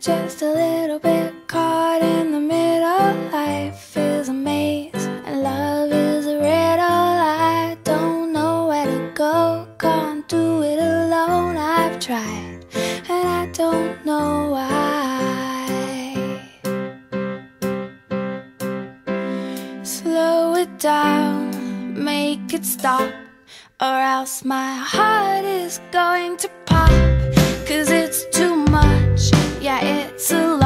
just a little bit caught in the middle. Life is a maze and love is a riddle. I don't know where to go, can't do it alone. I've tried and I don't know why. Slow it down, make it stop, or else my heart is going to pop. 'Cause it's too much, yeah, it's a lot.